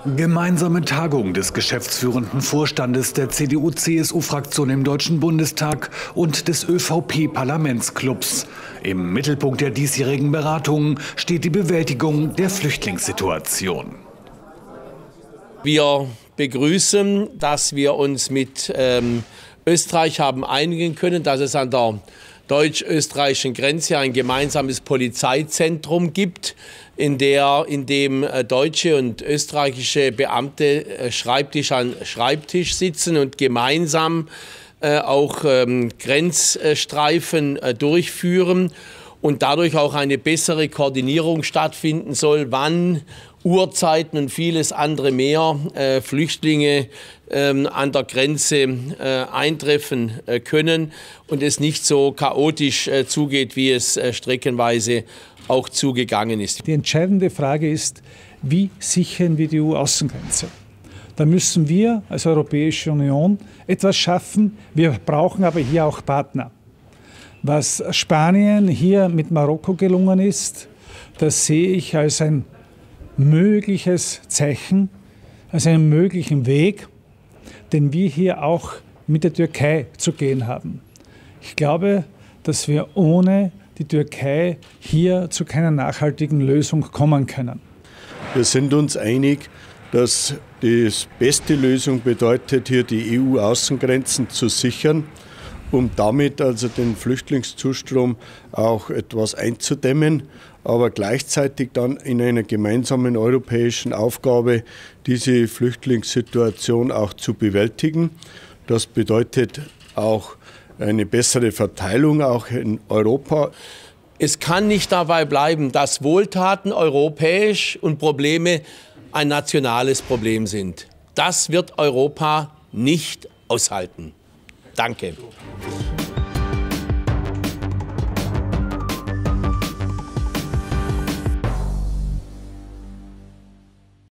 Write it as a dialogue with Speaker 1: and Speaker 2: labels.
Speaker 1: Gemeinsame Tagung des geschäftsführenden Vorstandes der CDU-CSU-Fraktion im Deutschen Bundestag und des ÖVP-Parlamentsclubs. Im Mittelpunkt der diesjährigen Beratungen steht die Bewältigung der Flüchtlingssituation.
Speaker 2: Wir begrüßen, dass wir uns mit Österreich haben einigen können, dass es an der deutsch-österreichischen Grenze ein gemeinsames Polizeizentrum gibt, in dem deutsche und österreichische Beamte Schreibtisch an Schreibtisch sitzen und gemeinsam auch Grenzstreifen durchführen und dadurch auch eine bessere Koordinierung stattfinden soll, wann Uhrzeiten und vieles andere mehr Flüchtlinge an der Grenze eintreffen können und es nicht so chaotisch zugeht, wie es streckenweise auch zugegangen ist.
Speaker 3: Die entscheidende Frage ist, wie sichern wir die EU-Außengrenze? Da müssen wir als Europäische Union etwas schaffen. Wir brauchen aber hier auch Partner. Was Spanien hier mit Marokko gelungen ist, das sehe ich als ein mögliches Zeichen, als einen möglichen Weg, den wir hier auch mit der Türkei zu gehen haben. Ich glaube, dass wir ohne die Türkei hier zu keiner nachhaltigen Lösung kommen können.
Speaker 4: Wir sind uns einig, dass die beste Lösung bedeutet, hier die EU-Außengrenzen zu sichern, um damit also den Flüchtlingszustrom auch etwas einzudämmen, aber gleichzeitig dann in einer gemeinsamen europäischen Aufgabe diese Flüchtlingssituation auch zu bewältigen. Das bedeutet auch eine bessere Verteilung auch in Europa.
Speaker 2: Es kann nicht dabei bleiben, dass Wohltaten europäisch und Probleme ein nationales Problem sind. Das wird Europa nicht aushalten. Danke.